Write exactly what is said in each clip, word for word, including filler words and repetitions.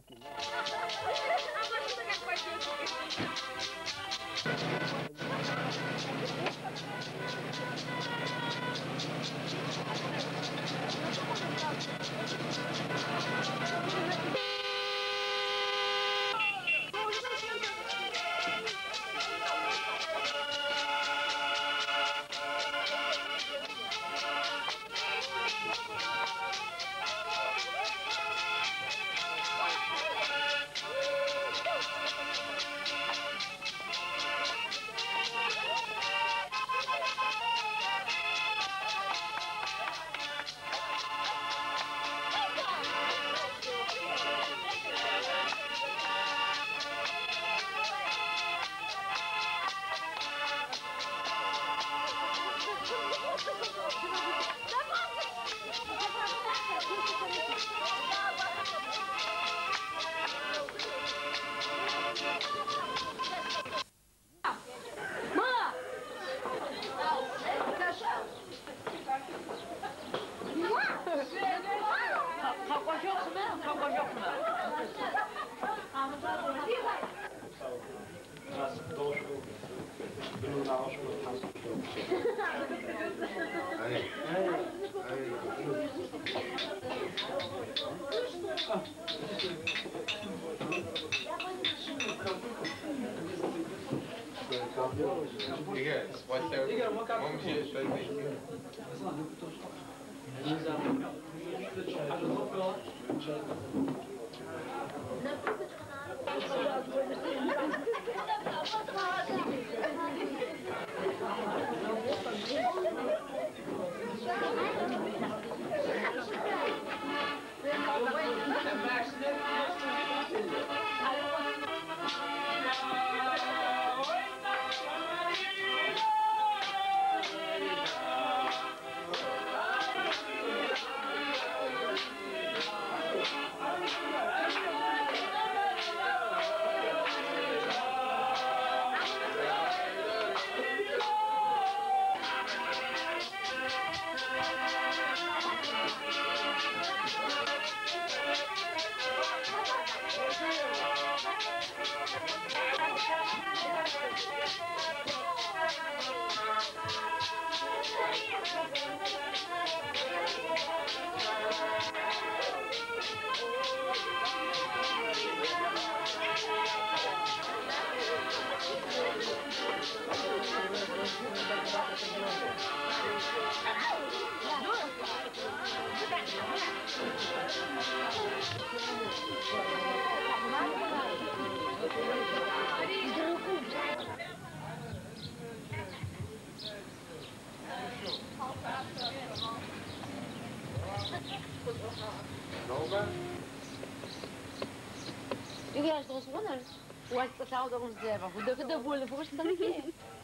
Игорь, что смотришь? Вот потом он сделал. Вот это больно, потому что там есть.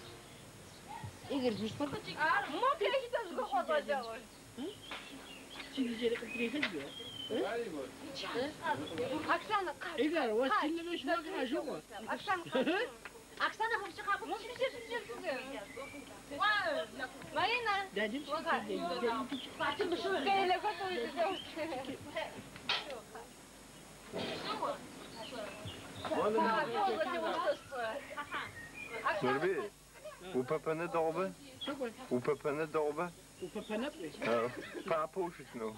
Игорь, ты что? А, мог я их тоже года делать? Через приходил. Оксана, как? Игорь, у вас сильно вещь много живот. Оксана, Оксана, вообще как? Ну, сидишь, сидишь, сидишь. Марина. Дядя, дядя, ты бы что? Кейля, готовите девушки. Nurbi, hoe papane dorbe? Hoe papane dorbe? Hoe papane? Ja, papoosjes nog.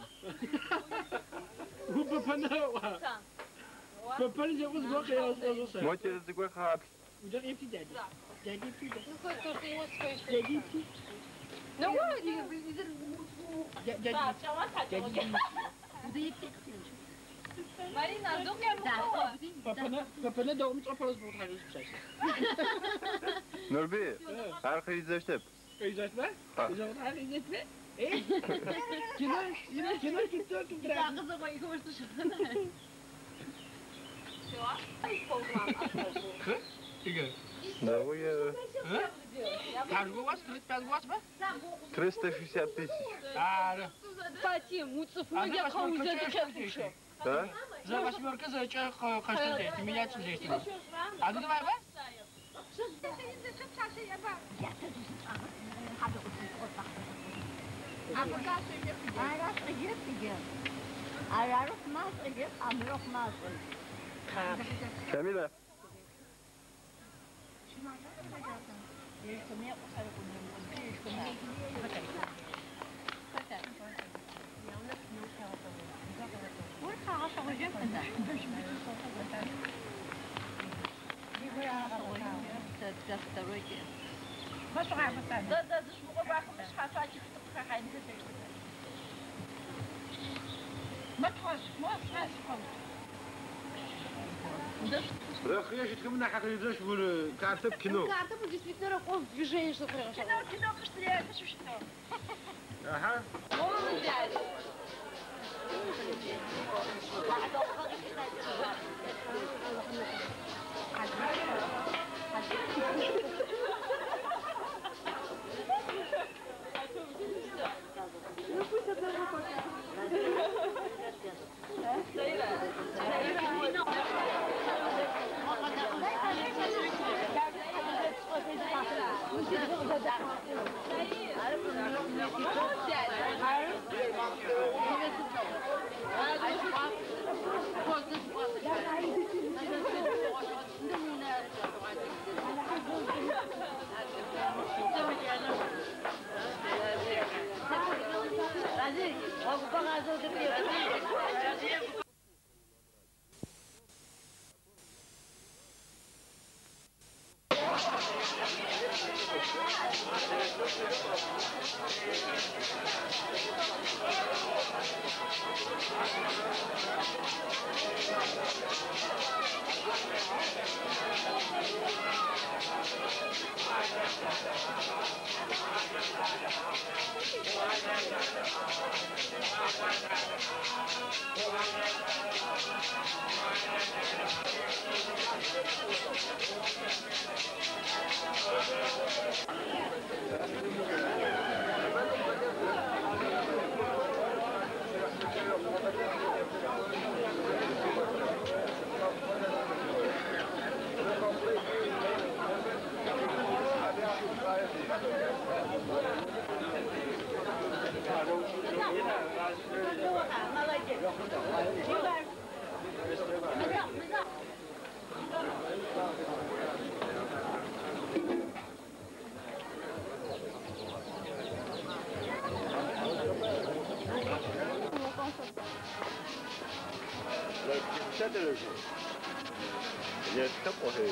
Hoe papane? Papane is ook een zwak, ja, als dat. Moet je dat ook wel gehad? Dat heeft hij daddy. Daddy heeft hij. Ну, хоть то, что его скажешь. Daddy heeft hij. Ну, вроде, Daddy. Daddy. Daddy. Marina, zoek hem op. Papane, papane da umut apalas bu tarz bir şey. Nurbi, her şey izleştip. İzletme? İzletme, her izletme. Eh? Kino, yine kino tuttu tuttu. Да, кызы қой, көмірсі шыққан. Игорь. Да, вы... Каждый у вас? тридцать пять у вас, да? триста шестьдесят тысяч. А, да. Кстати, муцев, ну я кому за это чекаю. Да? За восьмерка, за чек, каждый день. Меняется здесь. А ну давай, да? Araf Ege Ege. Araf Mas Ege, Amrok Mas. Kamila. Да, да, зашмуга бахом шхасачи хахайн хэсэж. Матхаш, матхаш. Рахьяшит кому на хакали дашь в карту кино. Карта будет действительно раком в движении, что хорошо. Кино, кино, что я хочу что. Ага. Молодец. Ну пусть одного пока. Yes, couple here.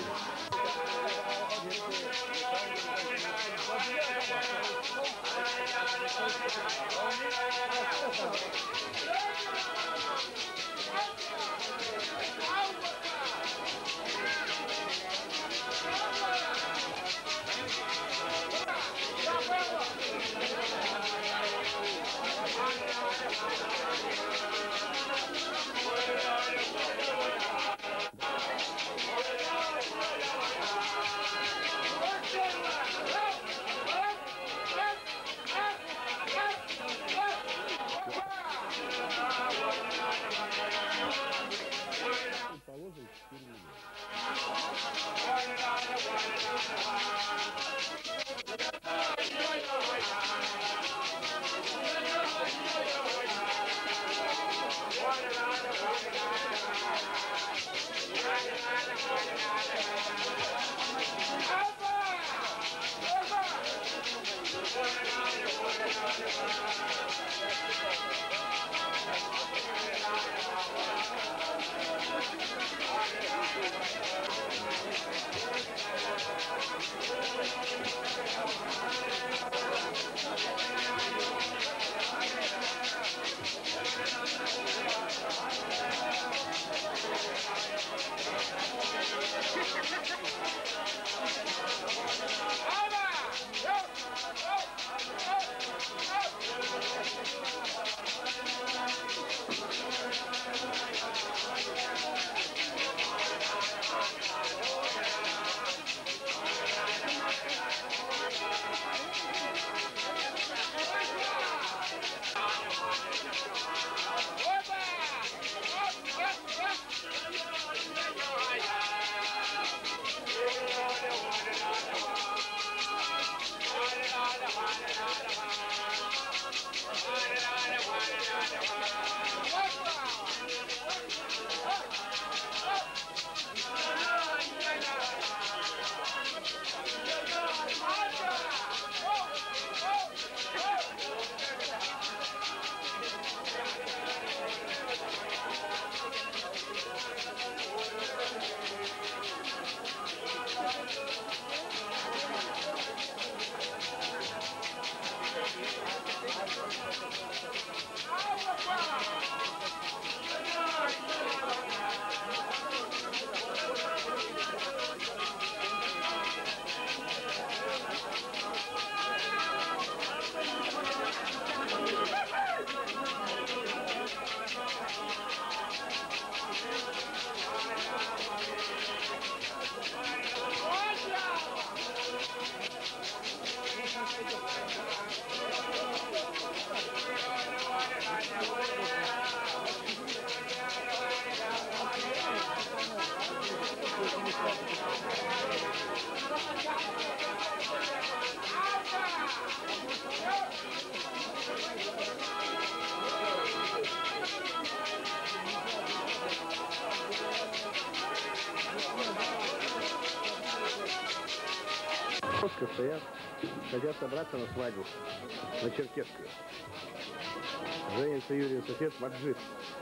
Оскар стоят, хотят собраться на свадьбу, на Черкесскую. Женится Юрий сосед Маджид.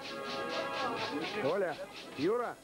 Оля, Юра!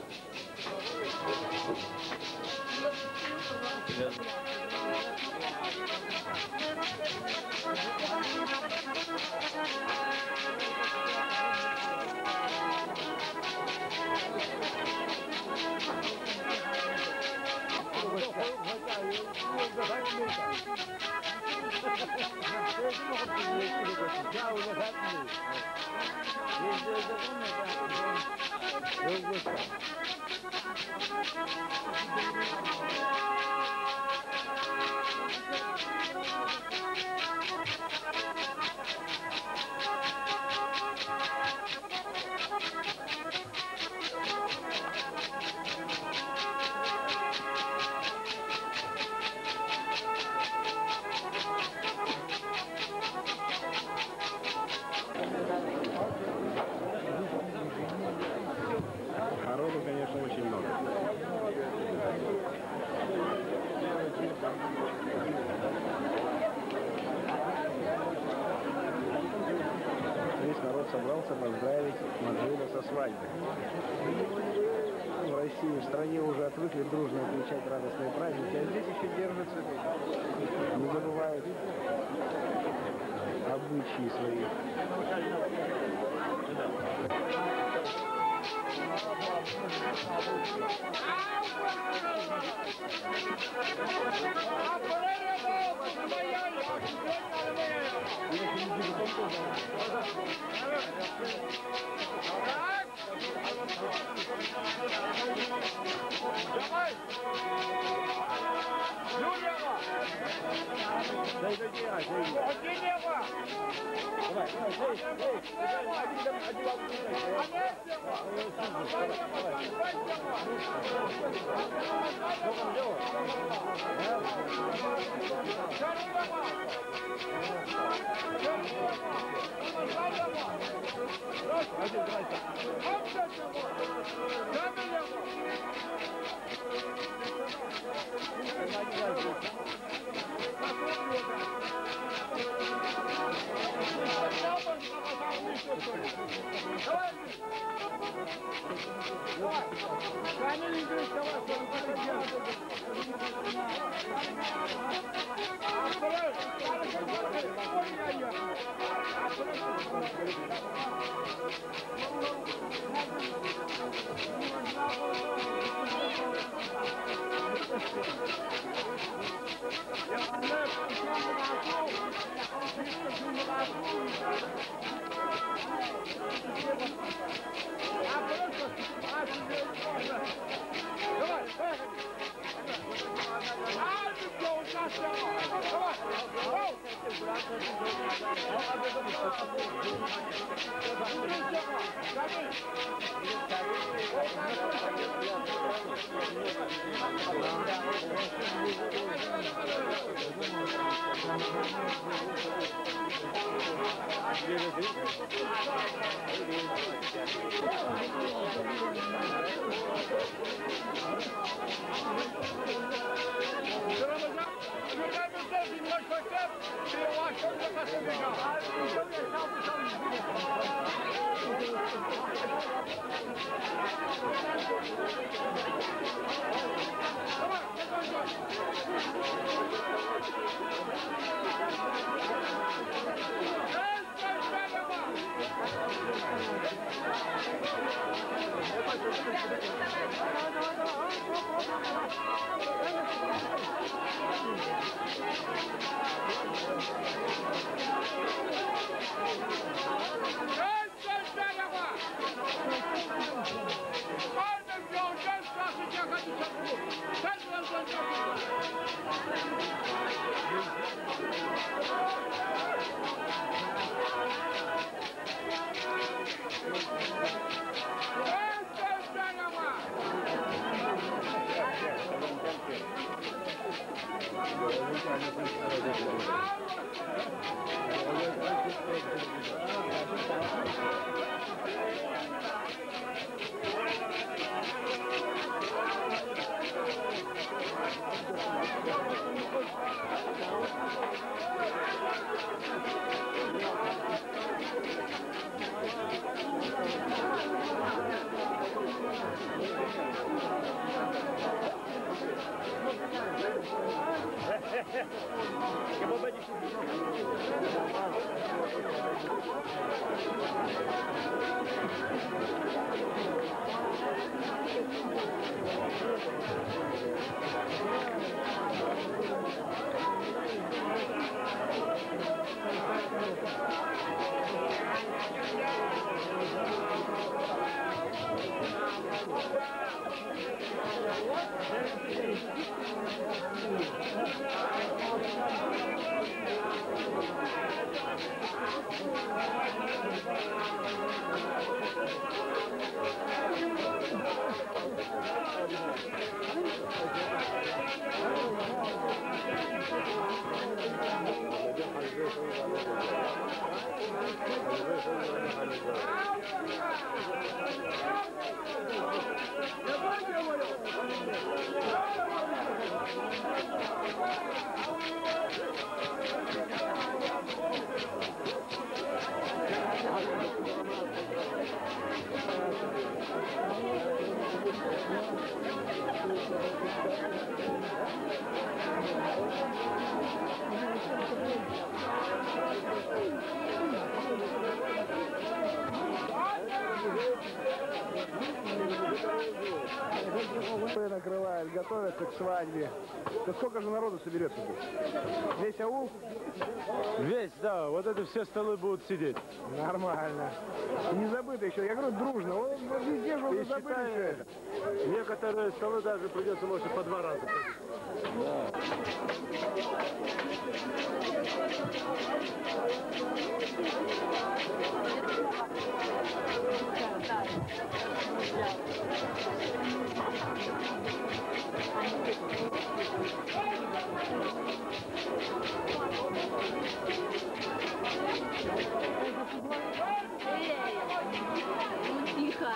Народу, конечно, очень много. Весь народ собрался поздравить Маджида со свадьбой. В России, в стране уже отвыкли дружно отмечать радостные праздники, а здесь еще держатся, не забывают обычаи свои. Накрывают, готовятся к свадьбе. Да сколько же народу соберется тут? Весь аул? Весь, да. Вот это все столы будут сидеть. Нормально. И не забыто еще. Я говорю, дружно. Вот, вот везде же уже забыли все это. Некоторые столы даже придется, может, по два раза. Да. Тихо.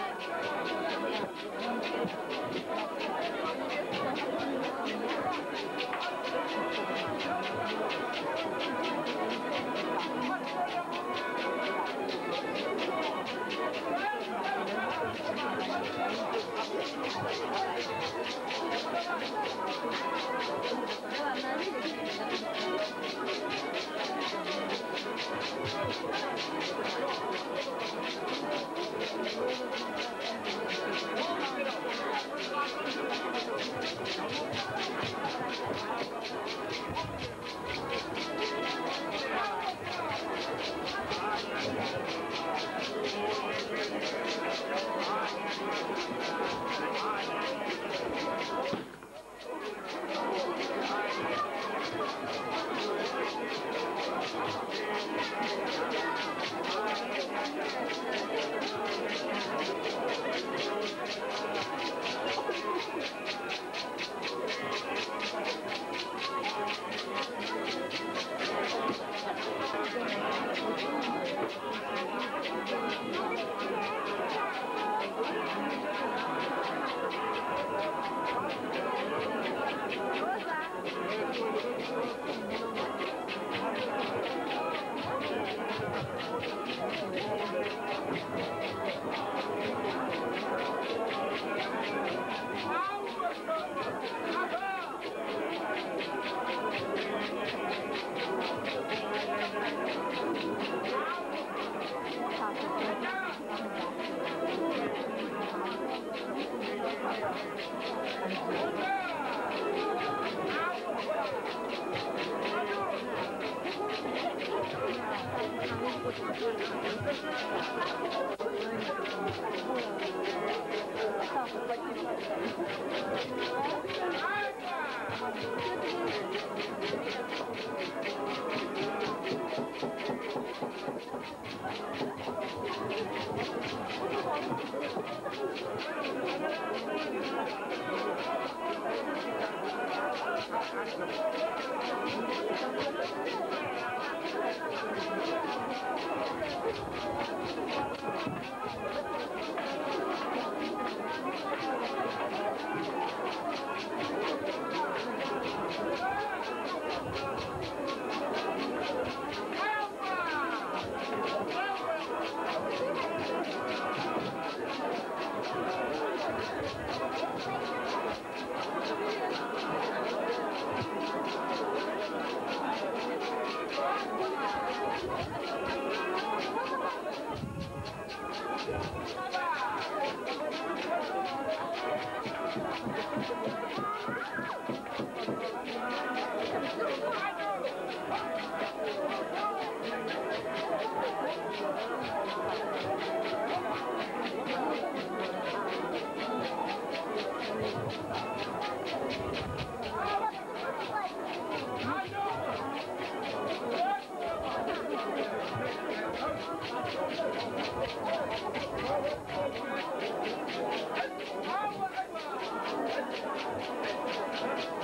Thank you.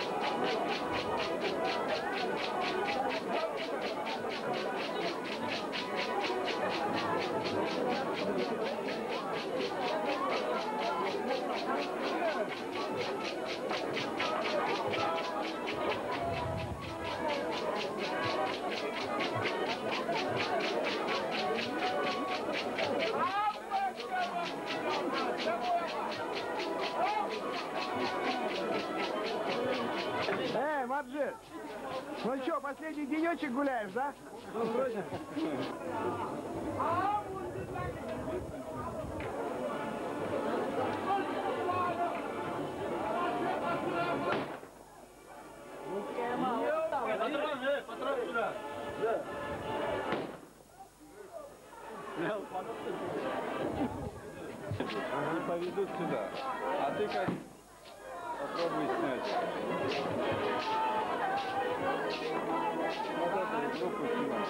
Ну что, последний денечек гуляешь, да? Ну, вроде. Патрон, э, патрон сюда. Да. Они поведут сюда. А ты как? Попробуй снять. Вот эту группу снимай.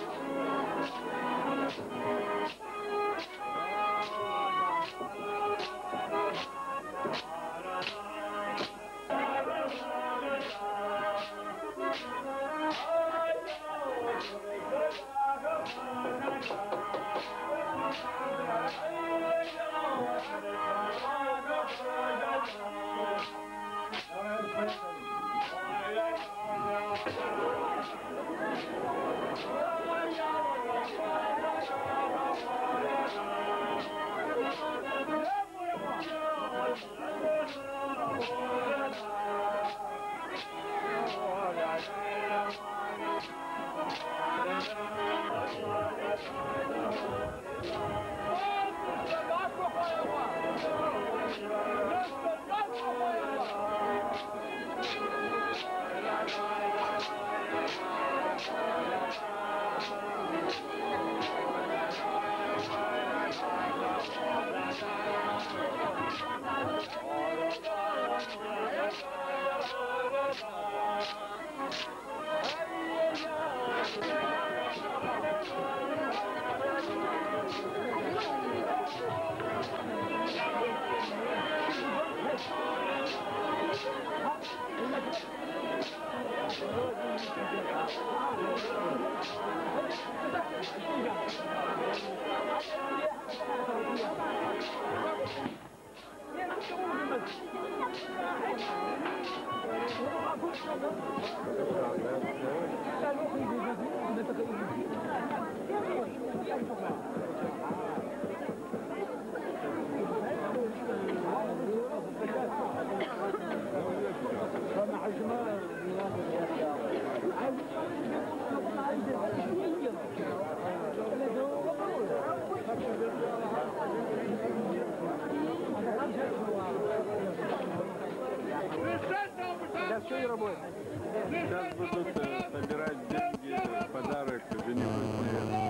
Сейчас что не работает? Сейчас будут э, собирать деньги, подарок жениху с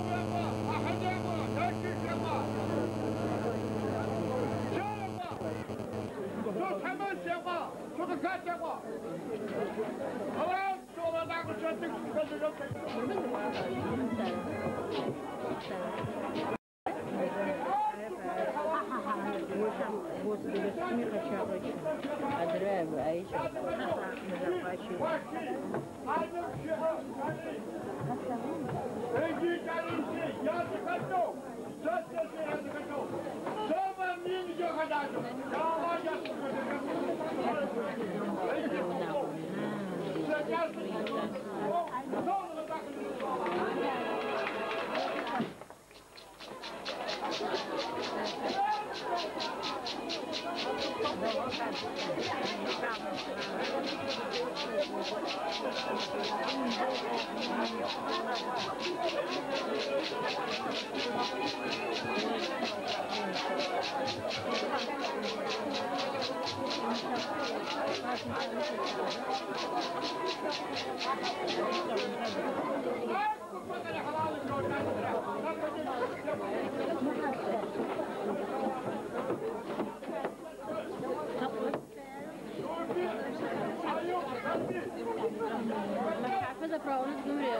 Господи, не хочу обычно. А драйвы, а еще мы заплачиваем. Mas a prova não dura.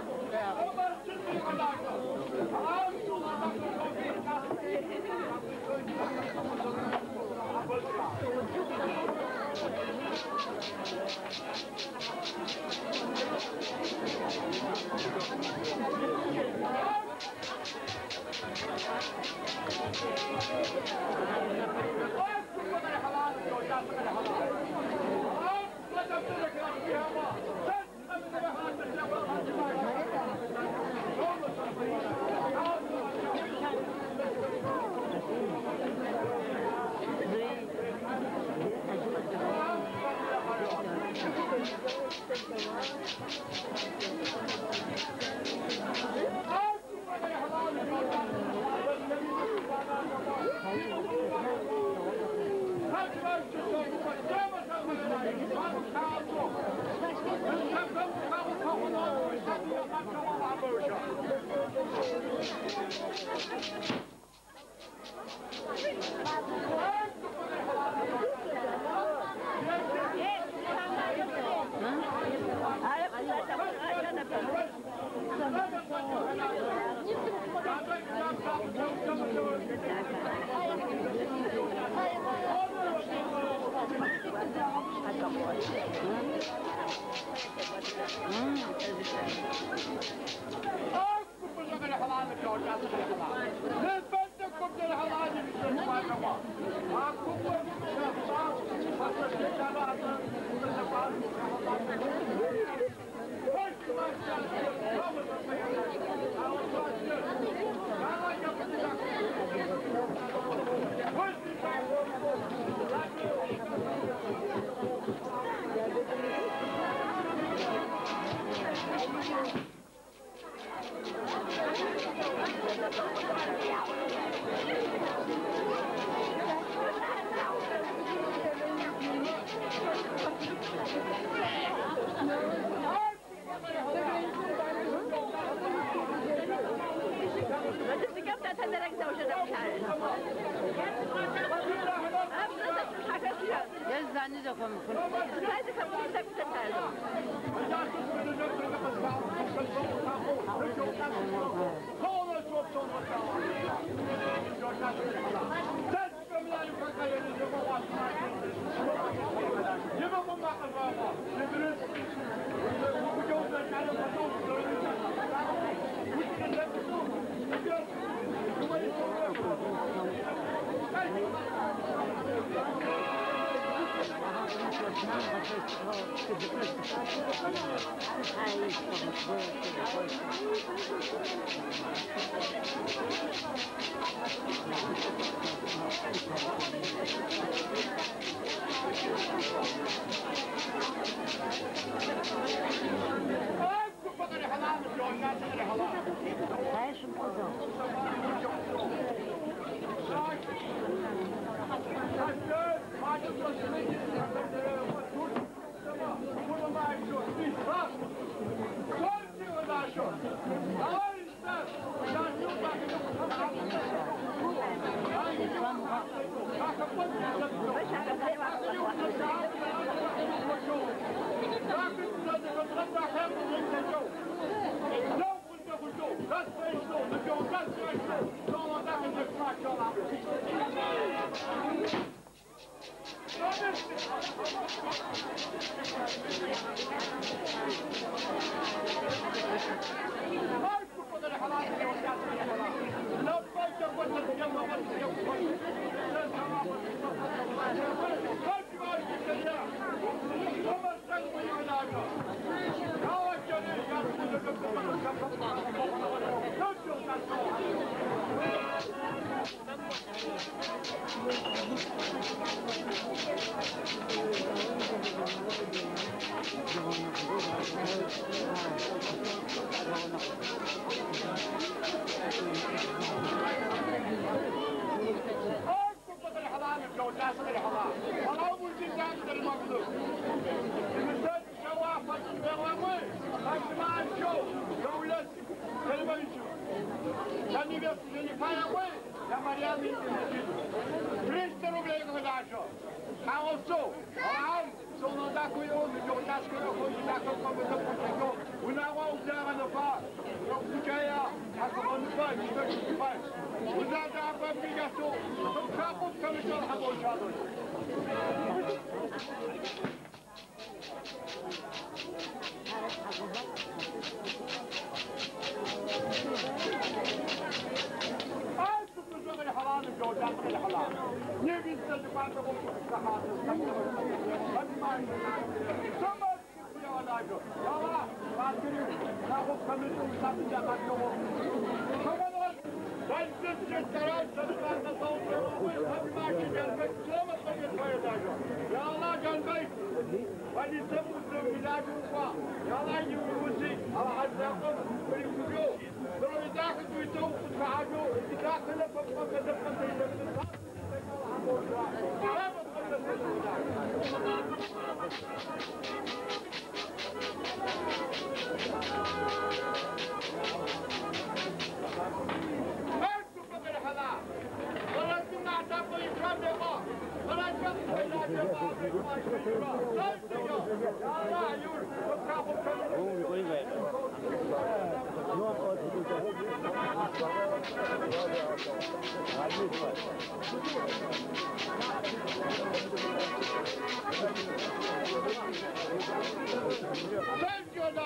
Thank you.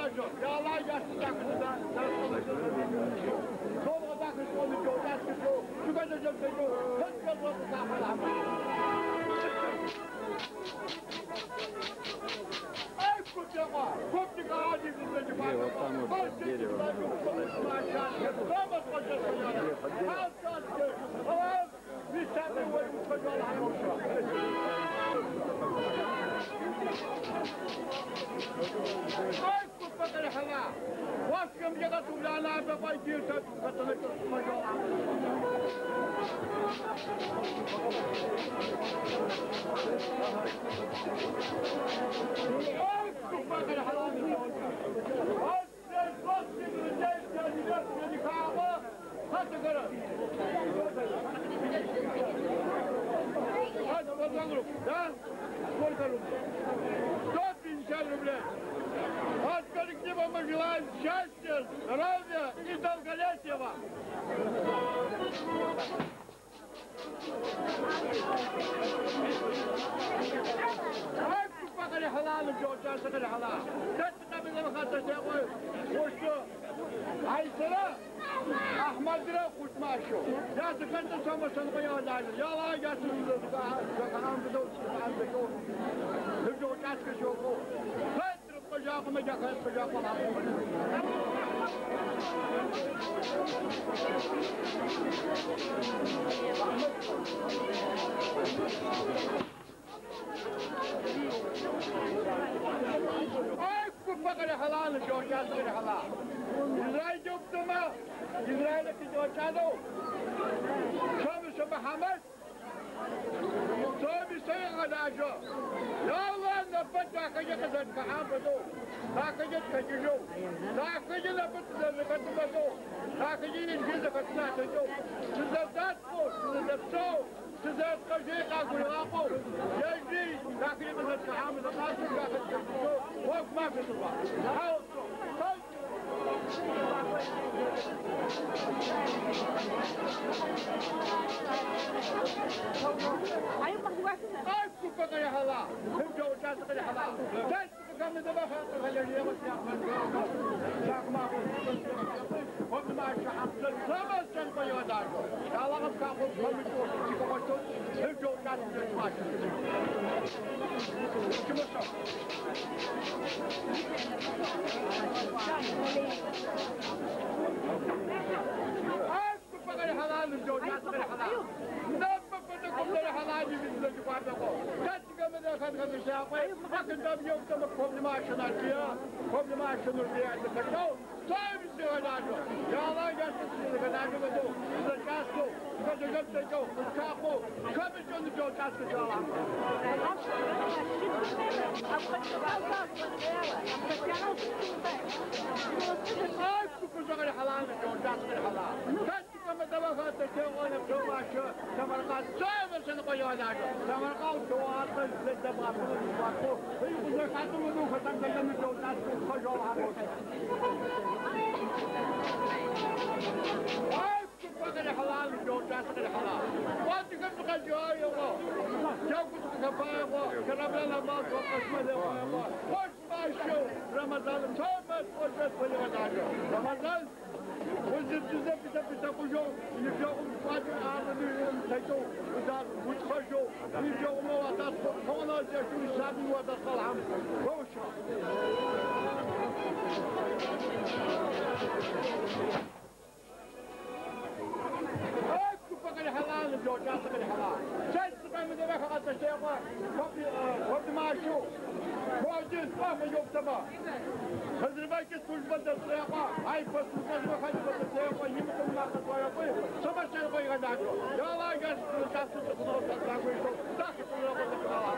даже. Я лай, я так куда. Долго так и что, ничего, так и что. Сюда же же все. Вот как вот так. Ай, куда? Вот ты гади, ты не Где вот там вот дерево. Вашкам я готов для нас пойти, это да? Сколько рублей? сто пятьдесят рублей. Вот коллективу мы желаем счастья, здоровья и долголетия вам. فقر حلال الجوجان سقر حلال تتنا من المخاطر تقول وشو هاي سلا احمد را خوش ماشو يا سكنت سما سنقيا لا يا لا يا سنقيا كلام بدو كلام بدو الجوجان كشوفو فتر بجاكم جاكم بجاكم Ay kupakare halal jojan kare halal. İsrail juptuma İsrail'e ki jojado. Şöyle şöyle Hamas. Şöyle şey adajo. Ya Allah nefet takıcı kadar kahabdo. Takıcı kaçıjo. Takıcı nefet zakatmazo. Takıcı ilgi zakatmazo. Sizat bu, sizat so. Sizat kaçı kakulapo. Yedi takıcı kadar kahabdo. Takıcı kaçıjo. Vak mafyası var. Aí eu passo guarda. Ai, desculpa, ganha ralar. Eu já já tô ganha ralar. Sai, fica me dando barra, ganha dinheiro, você já com uma quando mais já sama sen koyuyorlar. Dağlarım kalkıp komik olsun, çıkamasın. Eu já já tô ganha ralar. Kim olsa? Ai, desculpa, ganha ralar, eu já tô ganha ralar. Não, porque eu tô halal gibi de yukarıda ko. Kaçık mı da kan kan şey yapayım. Bakın da yok da problemi aşınar diye. Problemi aşınır diye de ko. Sahibi şey olacak. Ya Allah gelsin size kadar gibi bu. Size kasko. Size gömse ko. Kapo. Komisyonu ko kasko çalan. Ay kukuza halal ko kasko halal. Kaçık mı da bakın da şey olacak. Çoğaşı. Samarkand sahibi seni koyuyorlar. Samarkand doğarsa size de bakın. Bakın. Bu zakatımı bu kadar da mı ko kasko koyuyorlar. Ay kupakare halal jojan sakare halal. What you come to joy yo. Jau kutu kapaya ko. Karabla namaz ko kasmale ko. Hoş başo. Ramazan çoğmat hoş koyuyorlar. Ramazan Huzursuza bize bize kujo. Yüzüğüm fazla ağrınıyorum. Teyto. Uzak uçkaşo. Yüzüğüm o atas. Kona yaşıyor. Sabi o atas kalham. Hoşa. Ay kupakare halal jojan sakare halal. Sen sıkamı da bakın ateşe var. Kapı kapı maaşı. Muaciz var mı yok tamam. Hazırbayki службада сыяқа, ай посылқасыға қадыбады сыяқа, емітім нақы қоя қой, сабаштай қойған дағды. Яла ғашты жақсы тұқылығы тақыға қойды, тақы тұлығы қойды қала.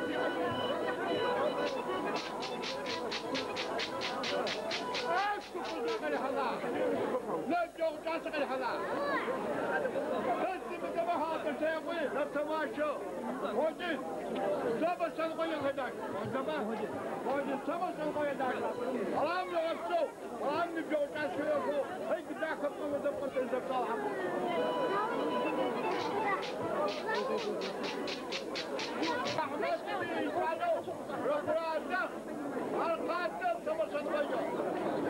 Ай күпілді қали қала. Лөп жоқ жасы қали қала. Сәттімі дәбі қағатыр сыя қой, ләптамашы. Ходжин, сабаштай қойған қайдақ. Hoje estamos em Goiânia. Alam no outro, alam no jogo que eu vou. Aí que dá com o do ponto de falar. Ahmed bin Salou, Robrada, Al-Qaeda, estamos em Goiânia.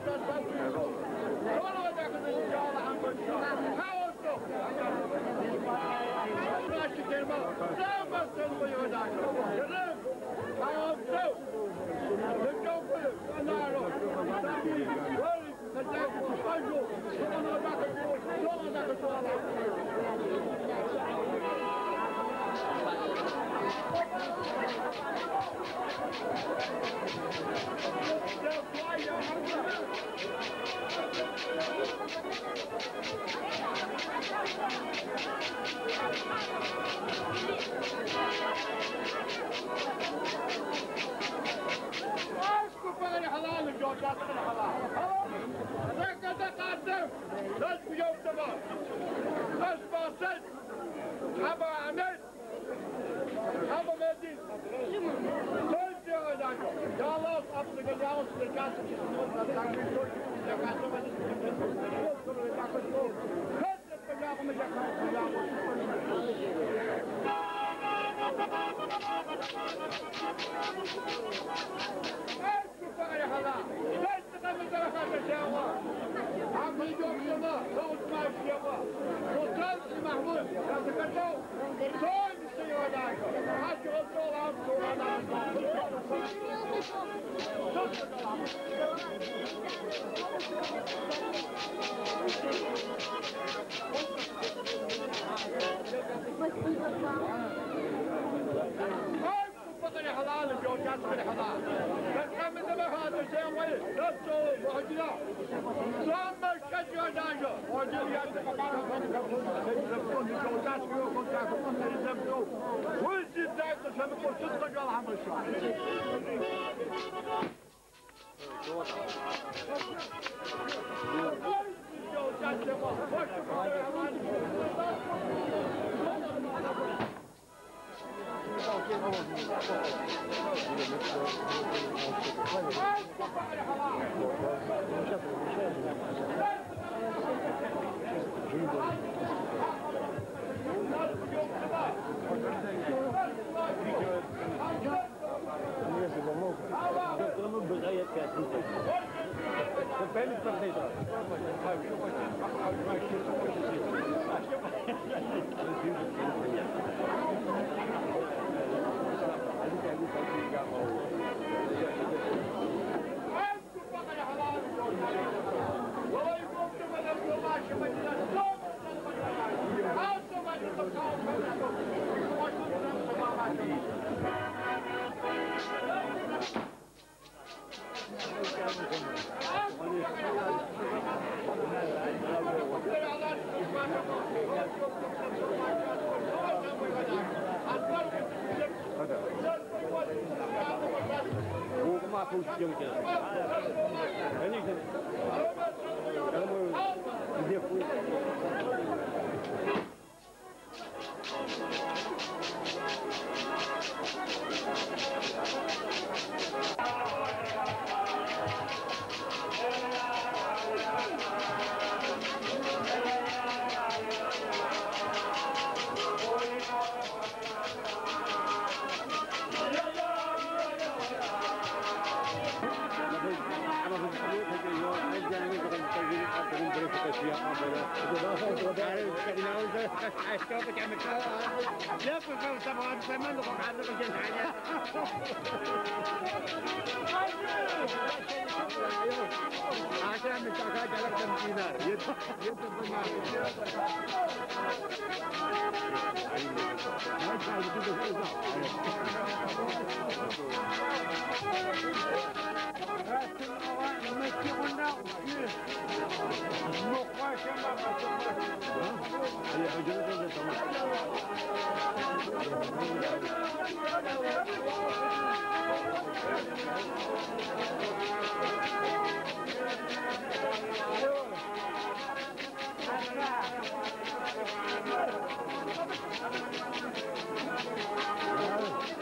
Thank you.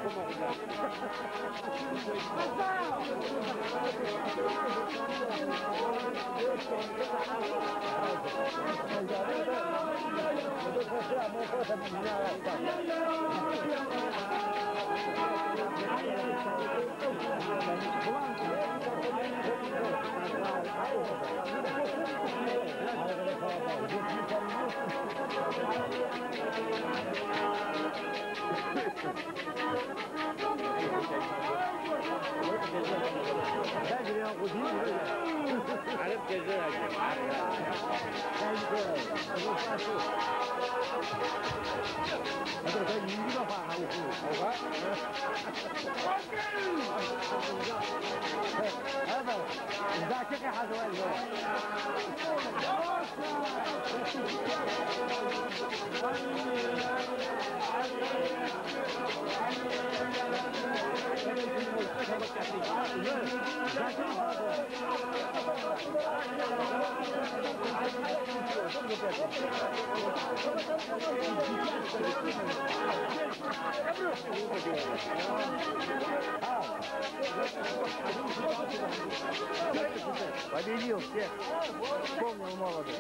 Победил всех. Помнил молодость.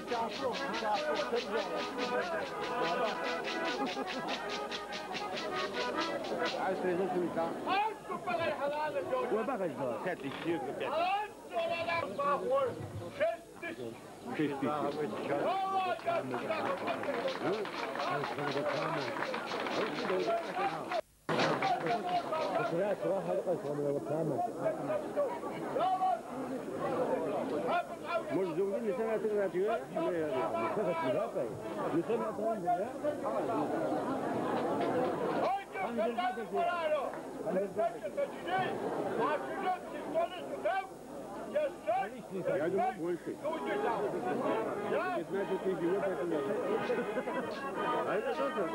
عايز تريزوك بتاع وبقى جدار هات لي الشيك بتاعك شفتي مش زوجين لسنة تغراتيوية لسنة تغراتيوية لسنة تغراتيوية Я думаю, больше. Значит, ты живешь это место. А это тоже?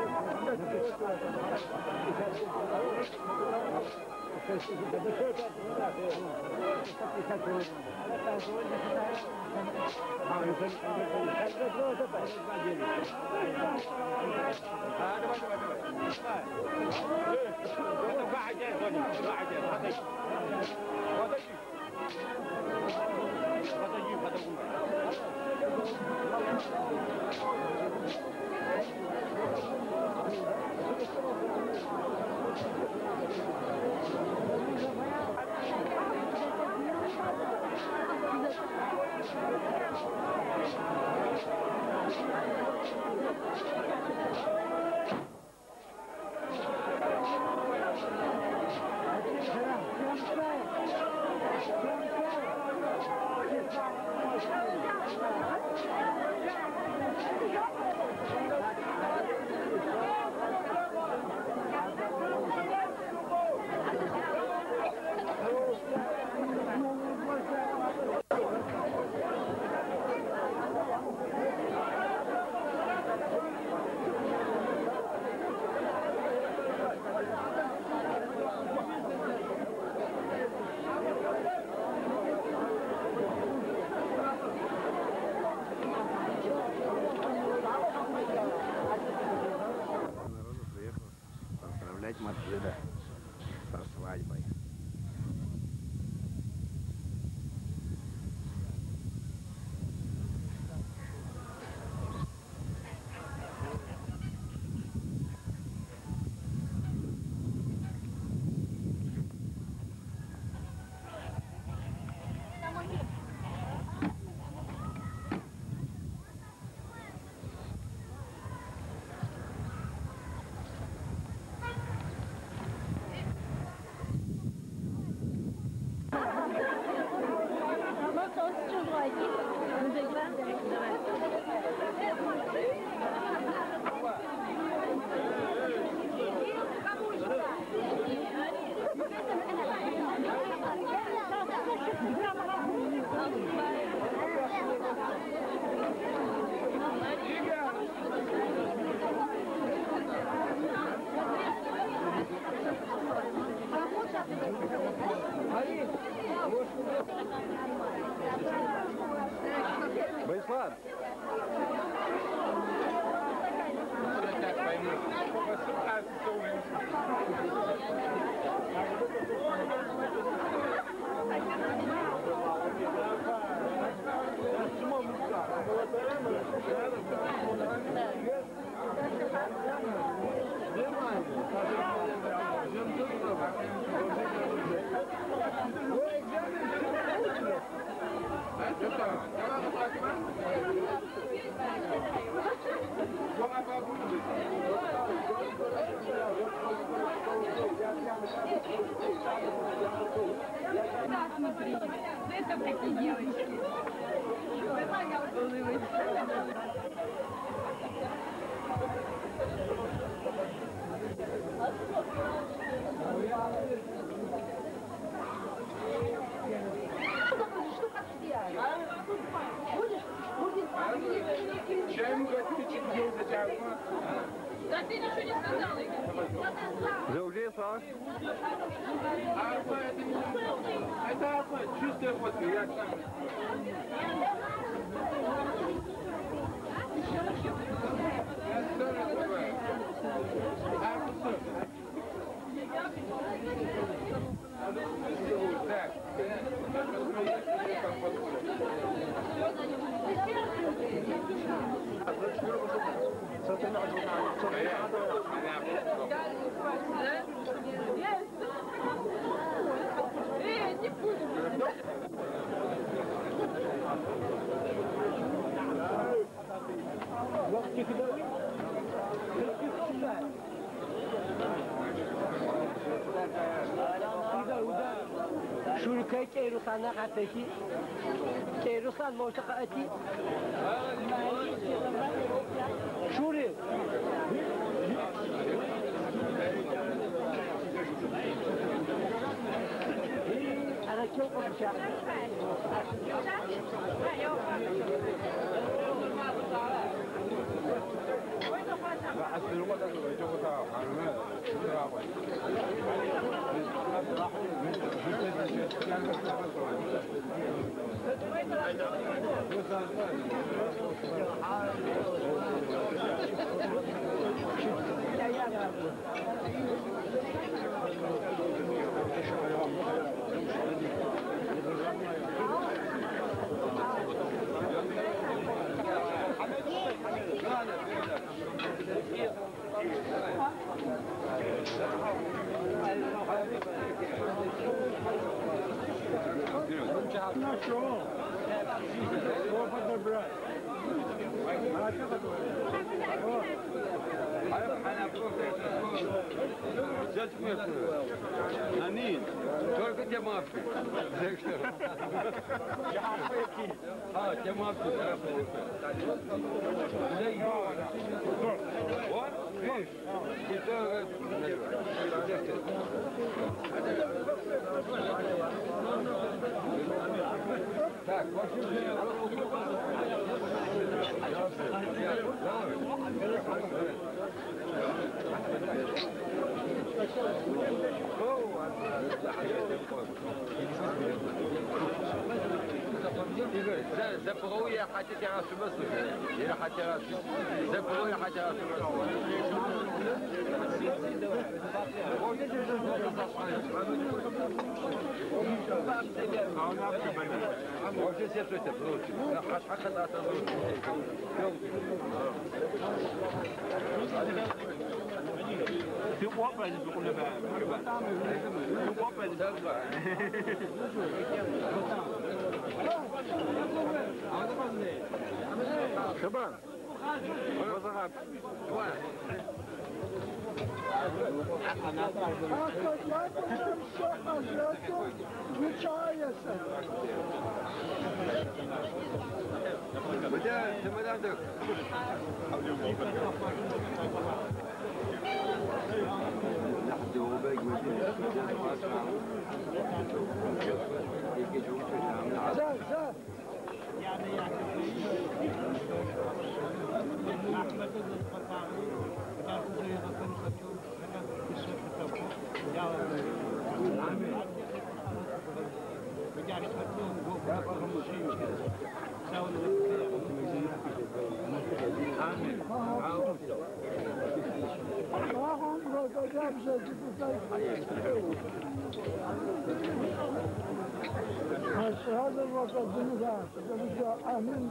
Маджида со свадьбой. Борислав! Да, смотри, это такие девочки. Чем хотите, где затягивать? Да ты ничего не сказала, Игорь. За уже саш? А это не это чистая фотка, я сам. Я тоже бываю. А что? Так. شركة كيروسان قاتشي كيروسان موسيقاتي شوري أنا كيف قرشة Анин, только темавки. А, темавки. Вот, видишь, это... Так, Игорь, за ПГУ я хотите раз в я хотел раз за ПГУ я хотел раз вообще все что-то Tu åker ikke på grunn av Du åker ikke Шабан, Розагат, Хотя, чемодан زاد زاد هذا الوقت بالنسبة آمين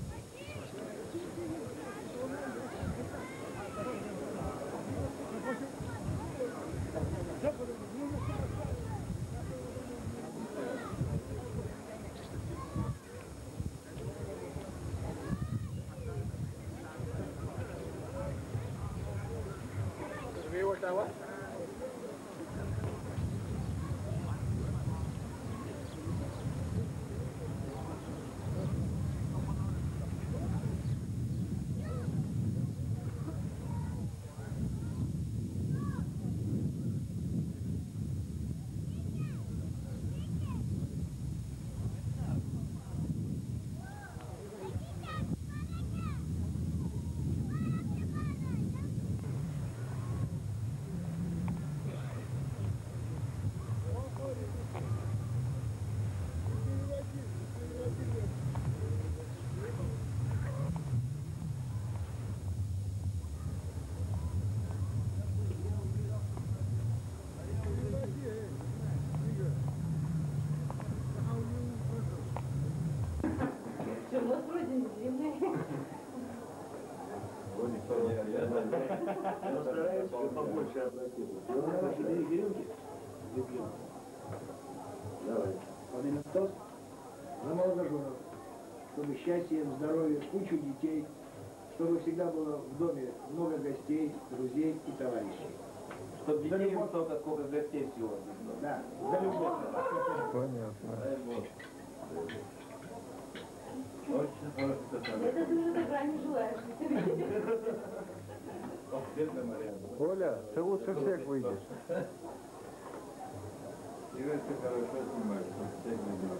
Thank you. этого. Побольше обратиться. Четыре рюмки. Давай. Один тост за молодоженов. Чтобы счастье, здоровье, кучу детей. Чтобы всегда было в доме много гостей, друзей и товарищей. Чтобы детей столько, сколько гостей всего. Да, за любовь. Понятно. Это ты уже добра не желаешь. Оля, ты лучше всех выйдешь. Игорь, ты хорошо снимаешь, всех выйдешь.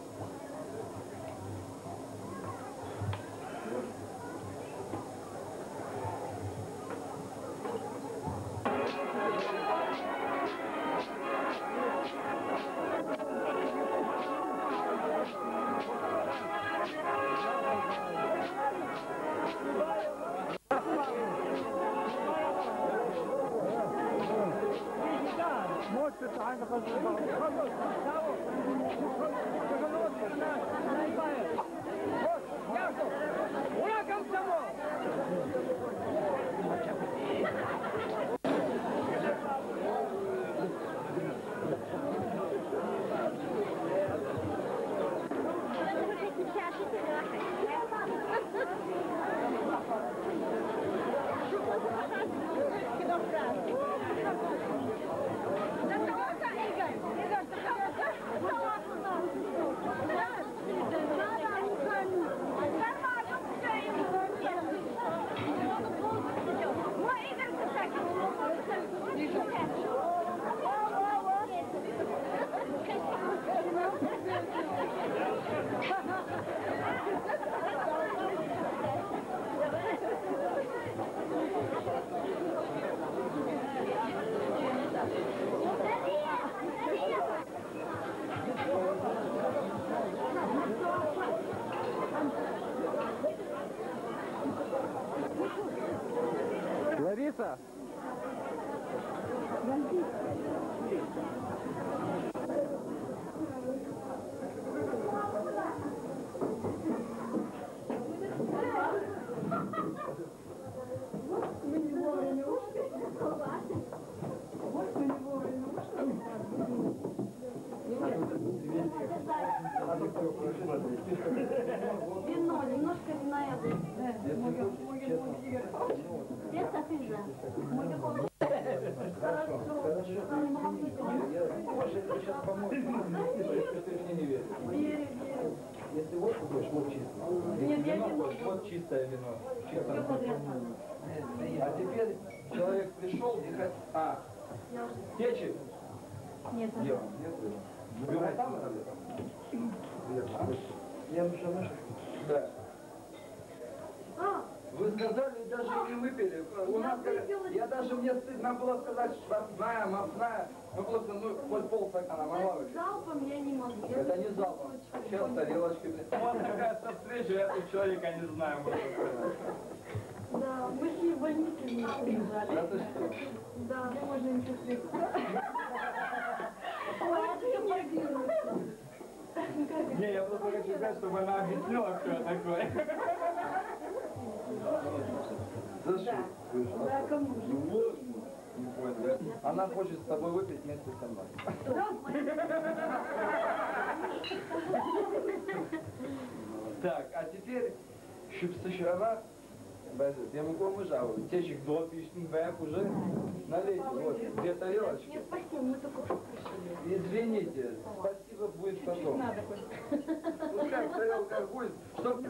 Лариса? Вино, немножко вина я буду. Без софиза. Сейчас поможем. Если ты мне не веришь. Если водку будешь, вот чистое. Нет, я не Вот, вот чистое вино. Чисто. А теперь человек пришел и хоть... А, течет? Нет, Нет, нет. Бюро там надо? Я уже нашел. Да. А, Вы сказали, даже не выпили. У Я нас, говорят, выпила. я даже, мне стыдно было сказать, швартная, морсная. Ну просто, ну, хоть полстакана могла выпить. залпом я не могу. Я Это не залпом. Сейчас тарелочки. Вот какая-то встреча, я этого человека не знаю. Да, мы с ней в больнице вместе лежали. Да ты что? Да, можно не чувствовать. Ой, это реагирует. Не, я просто хочу сказать, чтобы она объяснила, что это такое. За что? Да, кому же? Не понял, да? Она хочет с тобой выпить вместе со мной. Так, а теперь, чтобы сначала Базит, я могу вам жаловать. Течек до пишни бэк уже налейте. Вот, две тарелочки. Нет, спасибо, мы только что пришли. Извините, спасибо будет потом. Пускай в тарелках будет, чтоб...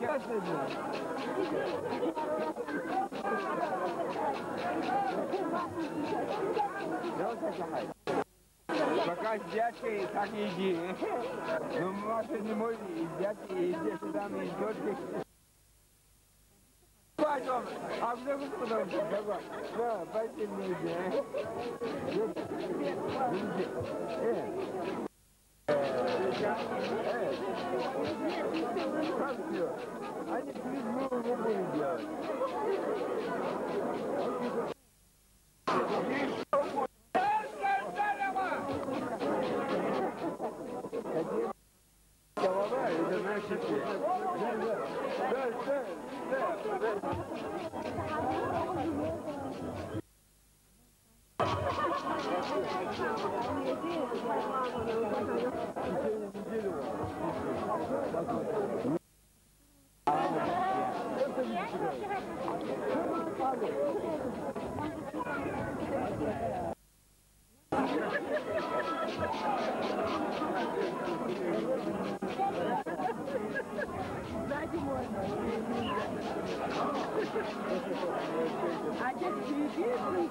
Пока с дядькой так иди. Ну, Маша не мой, и дядьки, и здесь, и там, и тетки. Пойдем, а где вы куда? Да, пойди мне, как все? Они клизму не будут делать. Голова, это наши все. Да, да, да, да. Сзади можно. А сейчас чуть-чуть,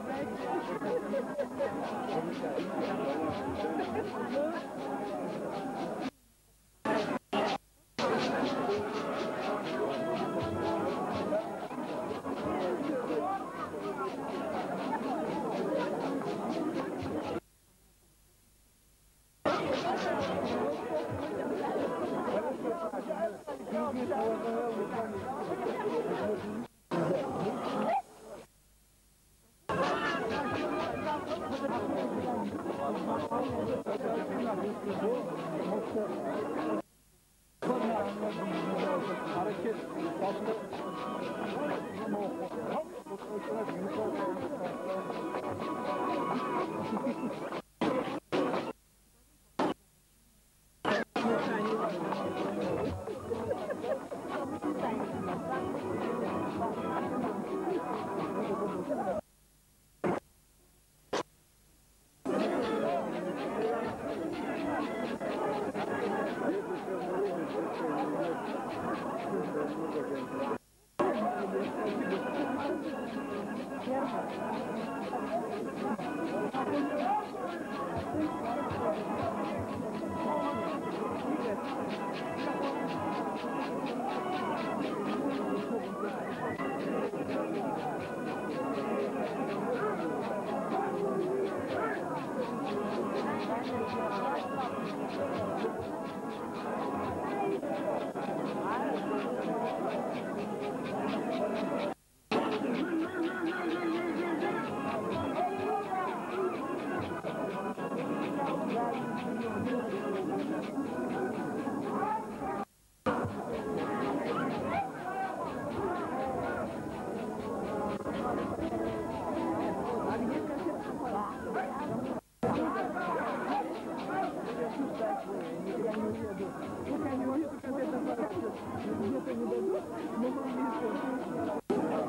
где-то не дадут, но мы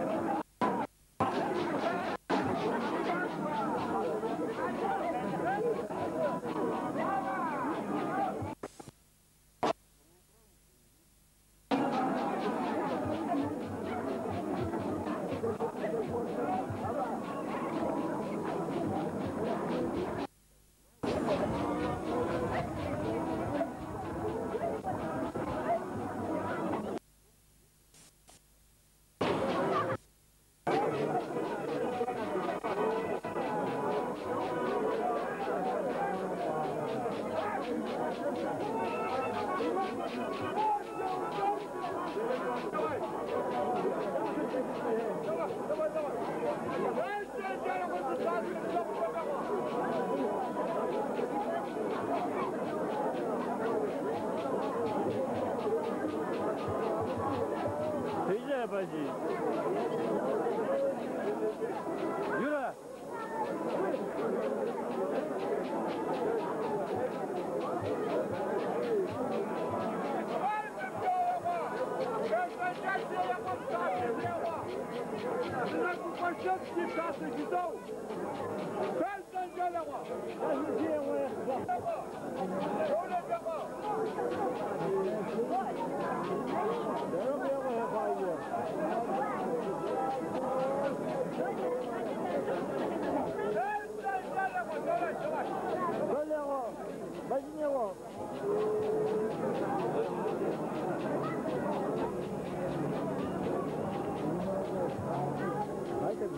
Приезжай, обойди. Юра! Здорово!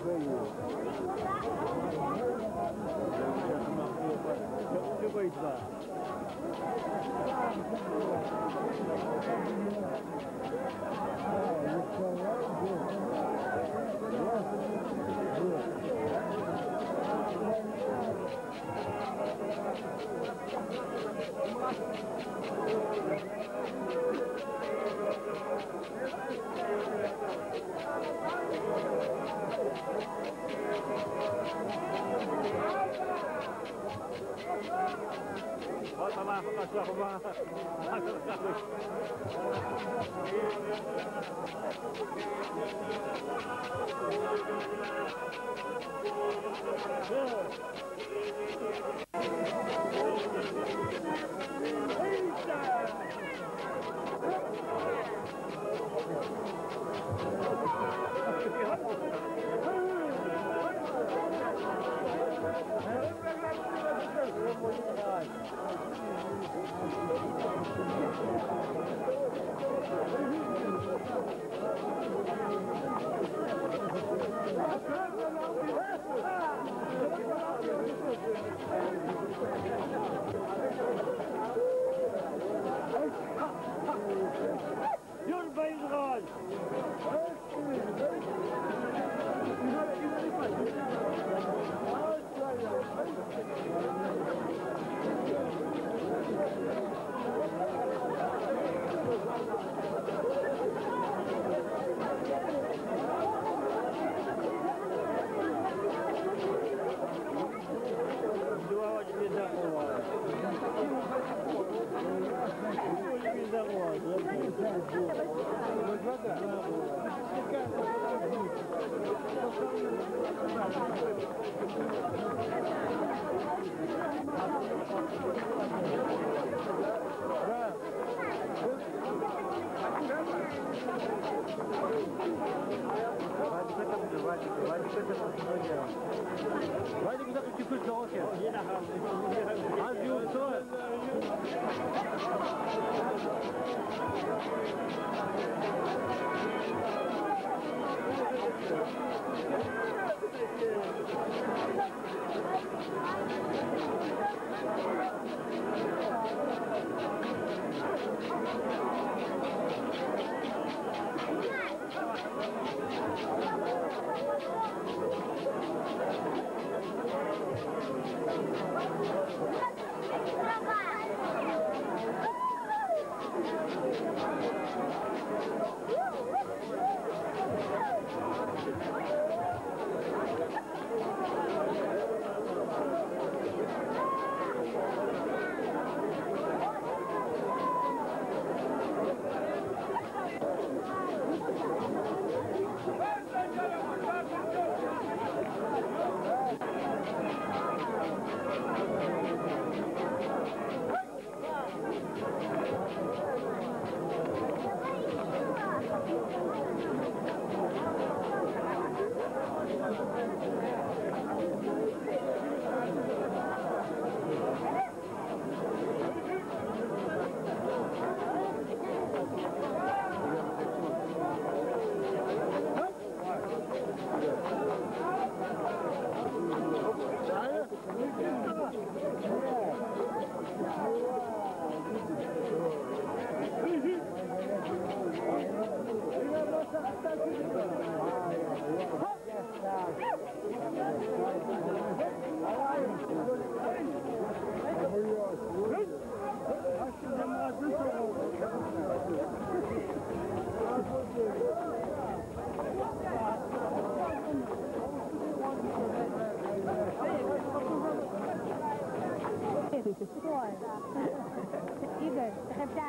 Игорь, хотя...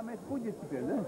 Память будет теперь, да?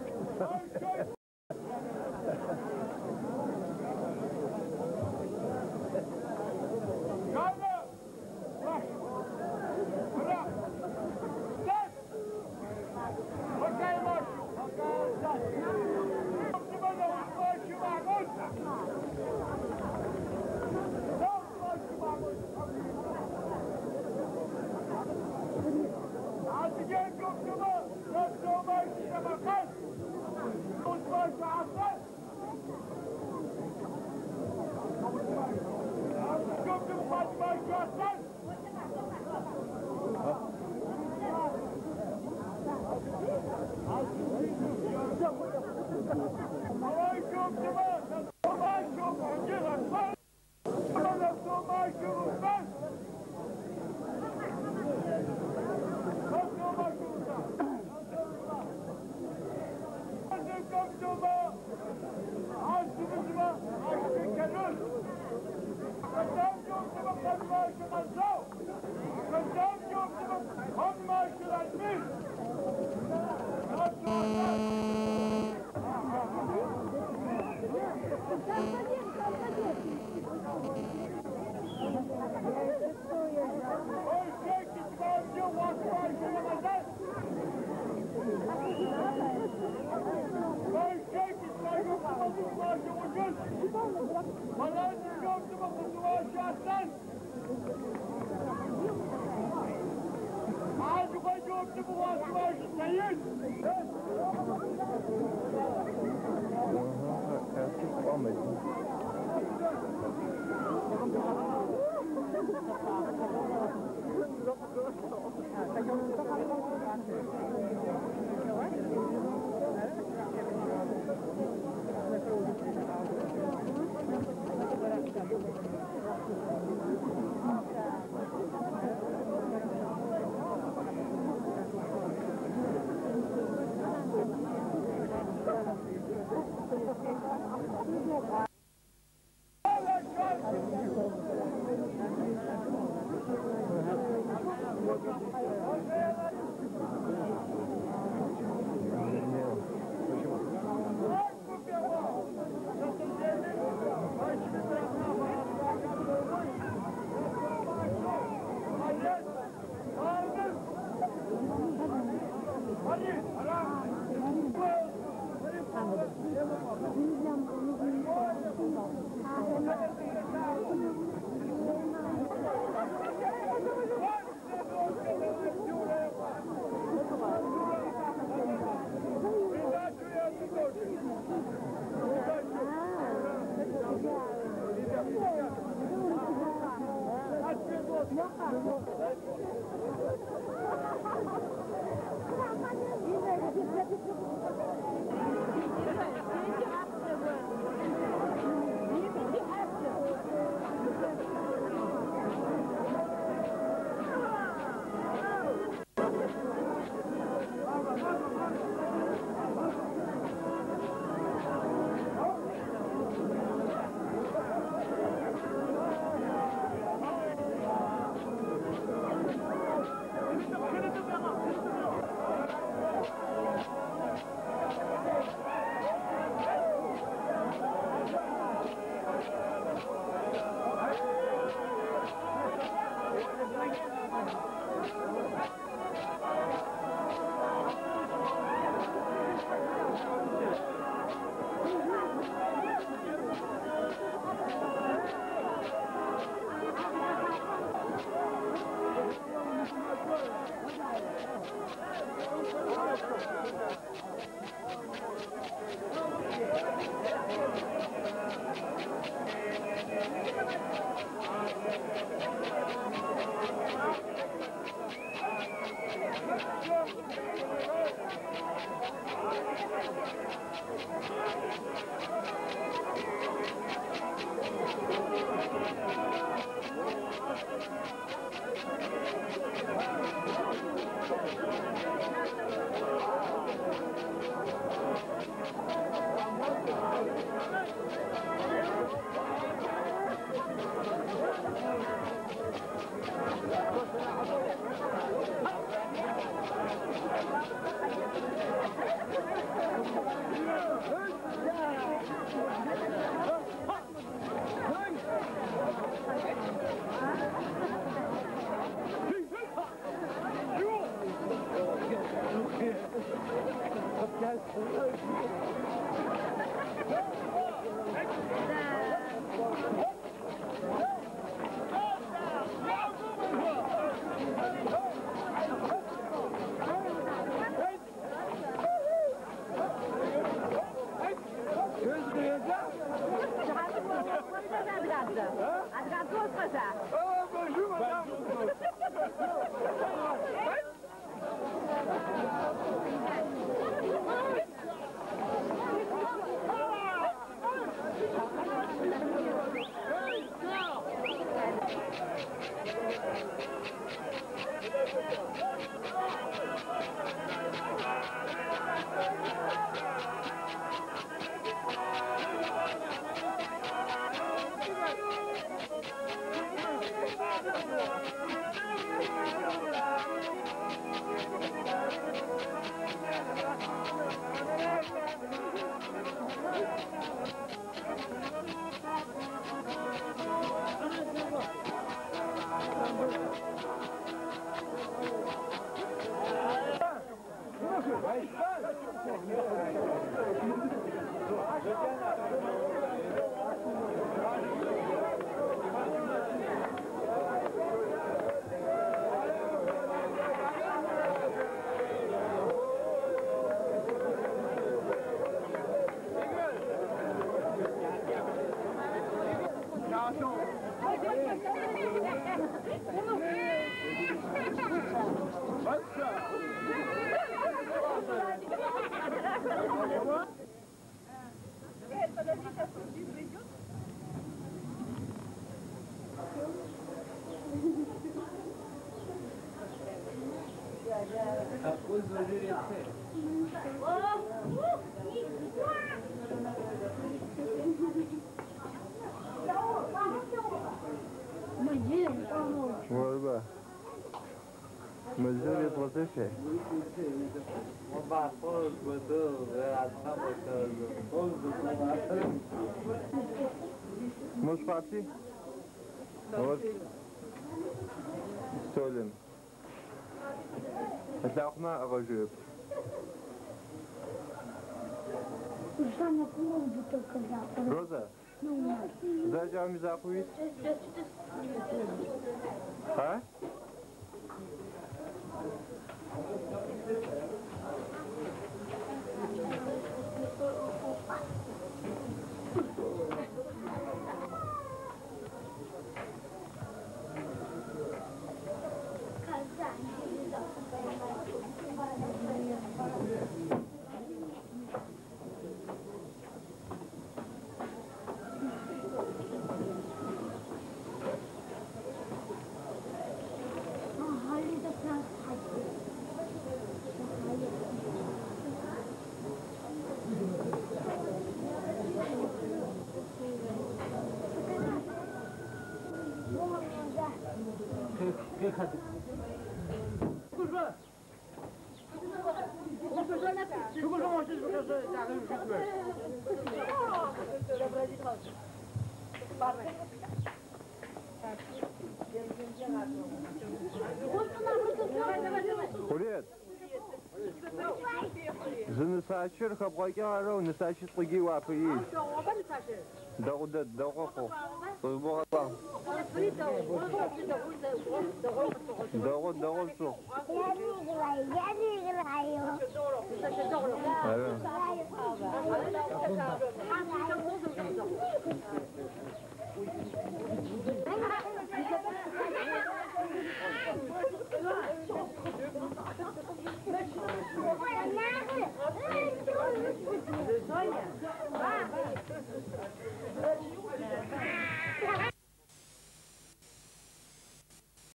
Vorba. Măzări plătește. Можешь пойти? Вот. Столен. Это окна оружие. Роза? Дайте вам заповедь. А? Привет. Занесачер хабгайгаароо несачит qiги вапи. Дагуда дагохо. Богала. Дагод дагосо. Я не играю.